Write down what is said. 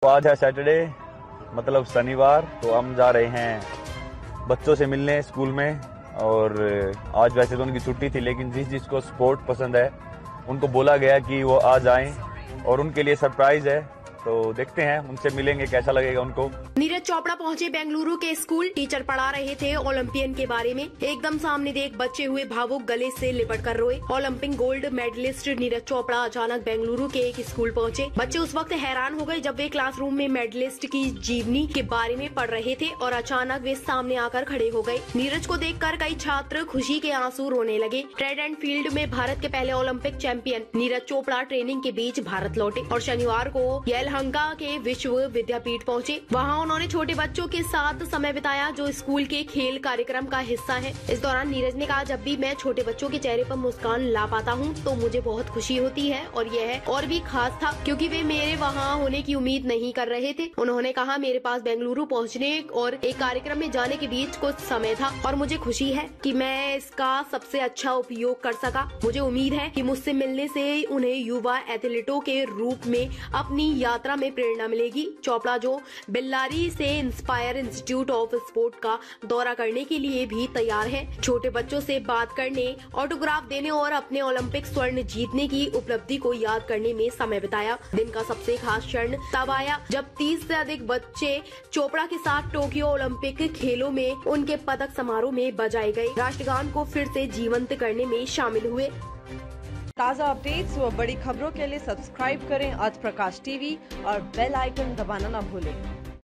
तो आज है सैटरडे, मतलब शनिवार। तो हम जा रहे हैं बच्चों से मिलने स्कूल में। और आज वैसे तो उनकी छुट्टी थी, लेकिन जिसको स्पोर्ट पसंद है उनको बोला गया कि वो आ जाएं और उनके लिए सरप्राइज है। तो देखते हैं, उनसे मिलेंगे, कैसा लगेगा उनको। नीरज चोपड़ा पहुंचे बेंगलुरु के स्कूल। टीचर पढ़ा रहे थे ओलंपियन के बारे में। एकदम सामने देख बच्चे हुए भावुक, गले से लिपट कर रोए। Olympic gold medallist Neeraj Chopra अचानक बेंगलुरु के एक स्कूल पहुंचे। बच्चे उस वक्त हैरान हो गए जब वे क्लासरूम में मेडलिस्ट की जीवनी के बारे में पढ़ रहे थे और अचानक वे सामने आकर खड़े हो गए। नीरज को देखकर कई छात्र खुशी के आंसू रोने लगे। ट्रैक एंड फील्ड में भारत के पहले Olympic champion Neeraj Chopra training के बीच भारत लौटे और शनिवार को यलहंका के विश्व विद्यापीठ पहुंचे। वहां उन्होंने छोटे बच्चों के साथ समय बिताया जो स्कूल के खेल कार्यक्रम का हिस्सा है। इस दौरान नीरज ने कहा, जब भी मैं छोटे बच्चों के चेहरे पर मुस्कान ला पाता हूं तो मुझे बहुत खुशी होती है और यह और भी खास था क्योंकि वे मेरे वहां होने की उम्मीद नहीं कर रहे थे। उन्होंने कहा, मेरे पास बेंगलुरु पहुंचने और एक कार्यक्रम में जाने के बीच कुछ समय था और मुझे खुशी है कि मैं इसका सबसे अच्छा उपयोग कर सका। मुझे उम्मीद है कि मुझसे मिलने से उन्हें युवा एथलीटों के रूप में अपनी यात्रा में प्रेरणा मिलेगी। चोपड़ा जो बेल्लारी से इंस्पायर इंस्टीट्यूट ऑफ स्पोर्ट का दौरा करने के लिए भी तैयार है। छोटे बच्चों से बात करने, ऑटोग्राफ देने और अपने ओलंपिक स्वर्ण जीतने की उपलब्धि को याद करने में समय बिताया। दिन का सबसे खास क्षण तब आया जब 30 से अधिक बच्चे चोपड़ा के साथ टोक्यो ओलंपिक खेलों में उनके पदक समारोह में बजाए गए राष्ट्रगान को फिर से जीवंत करने में शामिल हुए। ताज़ा अपडेट्स व बड़ी खबरों के लिए सब्सक्राइब करें आज प्रकाश टीवी और बेल आइकन दबाना न भूलें।